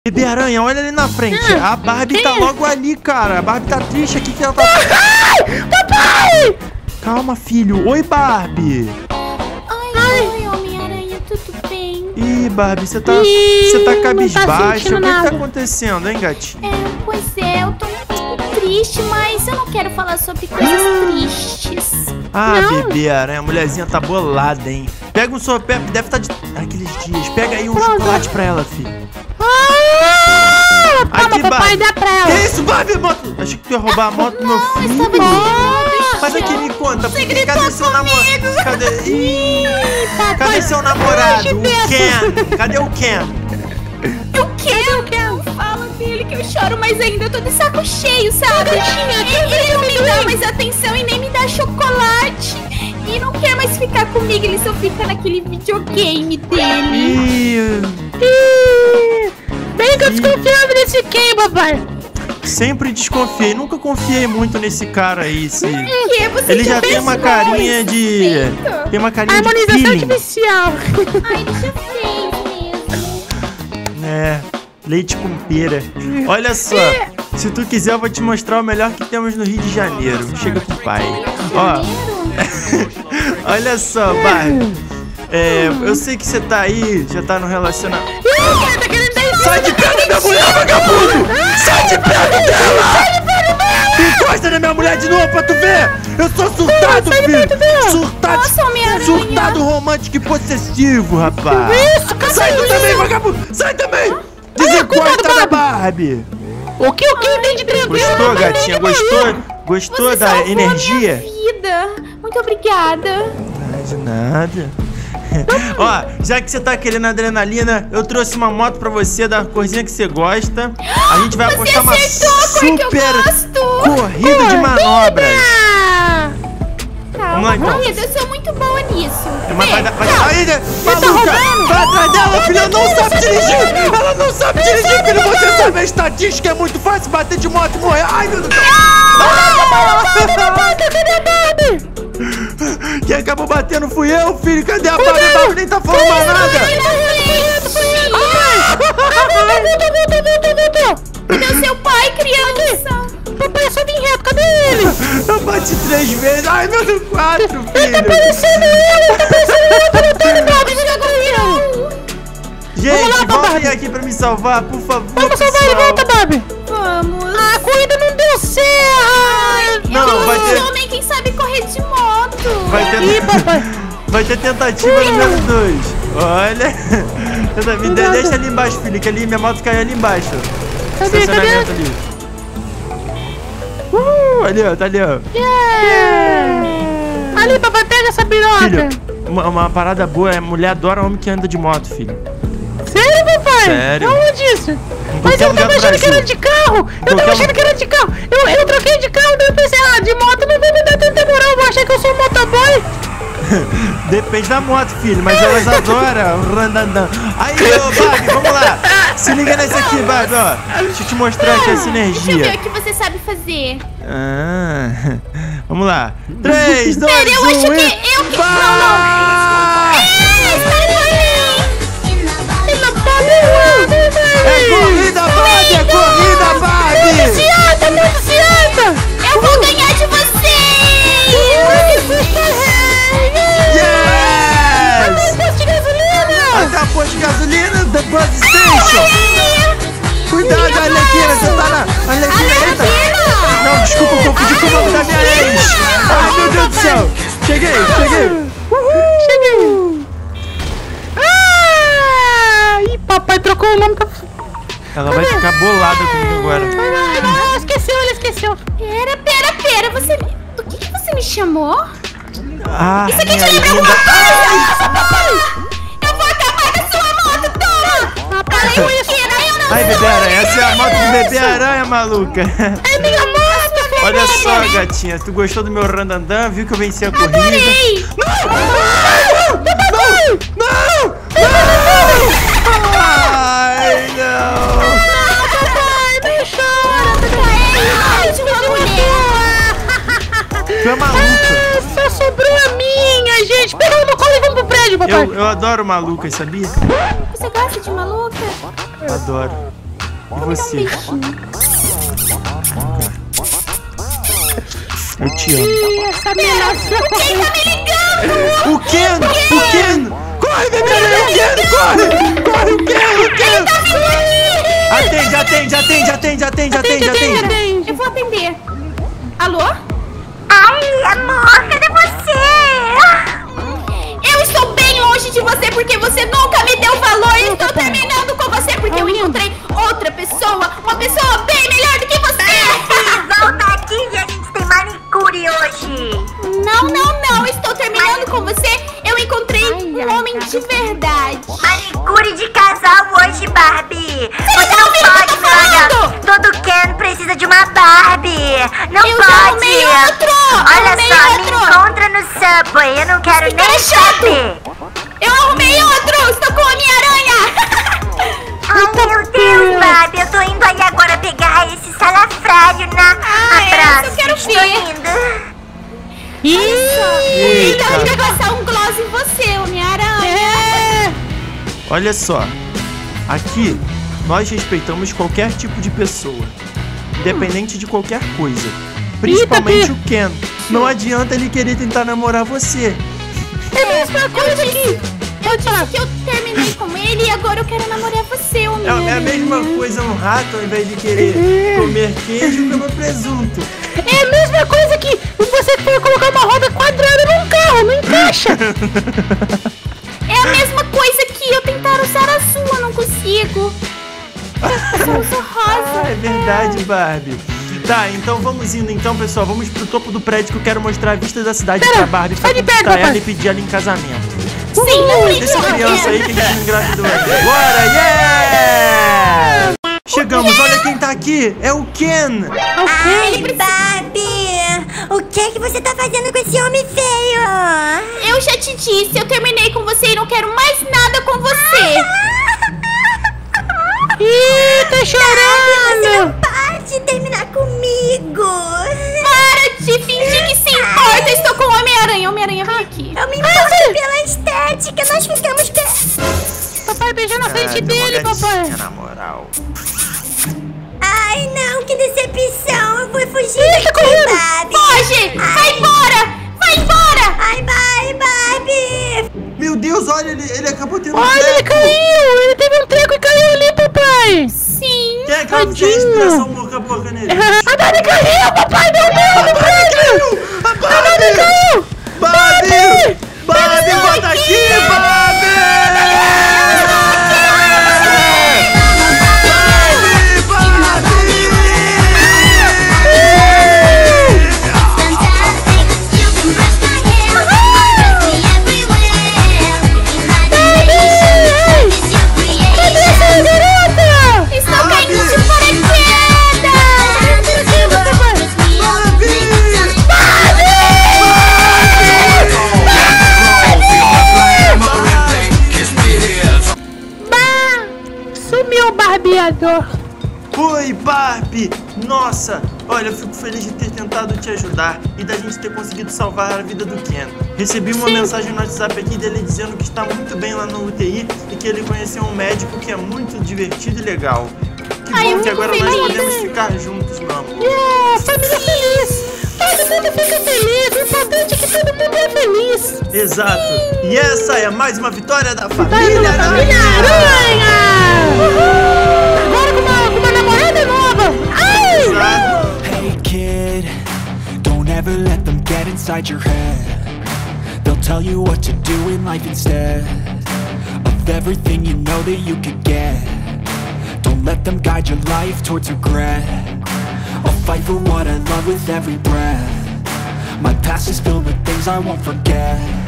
Bebê Aranha, olha ali na frente. A Barbie tá logo ali, cara. A Barbie tá triste aqui que ela tá... Papai! Calma, filho. Oi, Barbie. Oi, Homem-Aranha, tudo bem? Ih, Barbie, você tá cabisbaixa. O que tá acontecendo, hein, gatinho? Pois é, eu tô um pouco triste, mas eu não quero falar sobre coisas tristes. Bebê Aranha, a mulherzinha tá bolada, hein? Pega um sorvete, deve estar de... aqueles dias. Pega aí um chocolate pra ela, filho. Aqui, papai, dá pra ela. Que isso, Barbie? Moto? Achei que tu ia roubar a moto do meu filho. Mas aqui, me conta, cadê seu namorado? Cadê seu namorado? O Ken? Cadê o Ken? Eu quero, não fala dele que eu choro, mas ainda eu tô de saco cheio, sabe? Ele não me dá mais atenção e nem me dá chocolate. E não quer mais ficar comigo, ele só fica naquele videogame dele. Bem que eu desconfiava desse Ken, papai. Sempre desconfiei, nunca confiei muito nesse cara aí. Ele já tem uma carinha de... Tem uma carinha de harmonização artificial. Ai, deixa eu ver mesmo. Leite com pera. Olha só, se tu quiser eu vou te mostrar o melhor que temos no Rio de Janeiro. Chega com o pai. Ó, olha só, Barbie. Eu sei que você tá aí, já tá no relacionamento. Sai de perto da minha mulher, vagabundo! Sai de perto dela! Encosta na minha mulher de novo pra tu ver! Eu sou surtado, filho! Surtado romântico e possessivo, rapaz! Sai tu também, vagabundo! Sai também! Desencosta da Barbie! O que tem de tranquilo? Gostou, gatinha? Gostou da energia? Minha vida. Muito obrigada. De nada. Ó, já que você tá querendo adrenalina, eu trouxe uma moto pra você da corzinha que você gosta. A gente vai apostar uma super corrida de manobras. Vamos lá, então. Corrida, eu sou muito boa nisso. Vai maluca! Vai atrás dela, filha! Ela não sabe dirigir! Ela não sabe dirigir, filho! Você sabe a estatística, é muito fácil bater de moto e morrer! Ai, meu Deus! Quem acabou batendo fui eu, filho! Cadê a Barbie? A Barbie nem tá falando mais nada! Cadê o seu pai, criança? Papai, eu só vim reto, cadê ele? Eu bati 3 vezes! Ai, meu Deus, 4, filho! Tá parecendo Gente, voltem aqui pra me salvar, por favor! Vamos salvar ele, volta, Barbie! Vamos! A corrida não deu certo! Não, vai ter... homem, quem sabe correr de moto! Vai ter tentativa número 2. Olha. Deixa ali embaixo, filho, que ali minha moto caiu ali embaixo. Cadê? Estacionamento ali. Ali, ó, tá ali, ó. Ali, papai, pega essa piroca. Filho, uma parada boa é mulher adora homem que anda de moto, filho. Sério, papai? Sério. Aonde isso? Mas eu tava achando que era de carro. Eu troquei de carro, daí eu pensei, de moto não vai me dar tanta moral. Eu vou achar que eu sou um motoboy. Depende da moto, filho, mas elas adoram o randandã. Aí, ô, Barbie, vamos lá. Se liga nesse aqui, Barbie, ó. Deixa eu te mostrar aqui essa energia. Deixa eu ver o que você sabe fazer. Vamos lá. 3, 2, 1 eu acho que eu que... É corrida, Barbie! É corrida, Barbie! Muito ciata! Eu vou ganhar de você! Yes! Posto de gasolina! Até a posto de gasolina, The Bus Station! Cuidado, Arlequina, você tá na... Arlequina, eita! Não, desculpa, eu confundi com o nome da minha ex! Ai, meu Deus do céu! Cheguei! Ih, papai trocou o nome. Ela vai ficar bolada comigo agora. Ela esqueceu. Pera, você... Do que você me chamou? Isso aqui te lembra alguma coisa? Eu vou acabar com a sua moto, toma! Papai, eu não Ai, Bebê Aranha, essa é a moto do Bebê Aranha, maluca. É minha moto, olha só, gatinha, tu gostou do meu randandã? Viu que eu venci a corrida? Adorei! Não! Ai, não! papai, não chora, Tu é maluca. Só sobrou a minha, gente. Pega ela no colo e vamos pro prédio, papai. Eu adoro malucas, sabia? Você gosta de maluca? Adoro. Você. Eu te amo. Essa ameaça. Quem tá me ligando? O Ken! O Ken! Corre, bebê! O Ken! Corre! Corre, o Ken! Tá vindo aqui! Atende! Eu vou atender. Alô? Ai, amor, cadê você? Eu estou bem longe de você porque você nunca me deu valor e estou terminando com você porque eu encontrei outra pessoa, uma pessoa bem melhor do que você. Volta aqui e a gente tem manicure hoje. Não, estou terminando com você. Eu encontrei um homem de verdade. Manicure de casal hoje, Barbie. Você não pode me largar. Todo Ken precisa de uma Barbie. Não Eu já pode. arrumei outro. Olha Arrumei só, outro. me encontra no Subway. Eu não quero nem saber. Eu arrumei outro. Estou com a Homem-Aranha. Ai, meu Deus, Barbie. Eu tô indo aí agora pegar esse salafrário na praça. eu quero Estou ver. indo. Então eu vou passar um gloss em você, Homem-Aranha. Olha só, aqui nós respeitamos qualquer tipo de pessoa, independente de qualquer coisa, principalmente o Ken. Não adianta ele querer tentar namorar você. É a mesma coisa aqui. Eu disse que eu terminei com ele e agora eu quero namorar você, Homem-Aranha. É a mesma coisa um rato, ao invés de querer comer queijo, comer presunto. É a mesma coisa que você for colocar uma roda quadrada num carro, não encaixa. É a mesma coisa que eu tentar usar azul, eu não consigo. Eu só uso rosa. É verdade, Barbie. Tá, então vamos indo então, pessoal. Vamos pro topo do prédio que eu quero mostrar a vista da cidade pra Barbie pra sai de perto, conquistar ela papai. e pedir ela em casamento. Sim, não Deixa a criança aí que a gente engravidou ela. Bora, yeah! Chegamos, olha quem tá aqui. É o Ken. Ai, Barbie. O que você tá fazendo com esse homem feio? Eu já te disse, eu terminei com você e não quero mais nada com você. Ih, tá Você chorando. não pode terminar comigo. Para de fingir que se importa, eu estou com o Homem-Aranha. Homem-Aranha, vem aqui. Eu me importo pela estética. Nós ficamos... Papai beijou na frente dele, papai. Na moral. Ai, não, que decepção. Eu vou fugir Ih, tá correndo. Barbie. Foge! Vai embora! Vai embora! Ai, bye, Barbie. Meu Deus, olha, ele acabou tendo um Olha, ele treco. caiu. Ele teve um treco e caiu ali, papai. Sim. Quem é que vai fazer inspiração boca a boca nele? A Barbie caiu, papai. Meu Deus, no prédio. A Barbie Caiu. Barbie! Barbie, volta aqui, Barbie! Estou caindo de paraquedas! Sumiu o barbeador. Oi, Barbie! Nossa, olha, eu fico feliz de ter tentado te ajudar e da gente ter conseguido salvar a vida do Ken. Recebi uma mensagem no WhatsApp aqui dele dizendo que está muito bem lá no UTI e que ele conheceu um médico que é muito divertido e legal. Que Ai, eu bom que fico agora nós feliz. podemos ficar juntos, meu amor. Família feliz. Todo mundo fica feliz. O importante é que todo mundo é feliz. Exato. E essa é mais uma vitória da família Família Aranha. Aranha. Agora com uma namorada nova. Ai. Exato. Hey kid, don't ever let them get inside your head. They'll tell you what to do in life instead of everything you know that you could get. Don't let them guide your life towards regret. I'll fight for what I love with every breath. My past is filled with things I won't forget.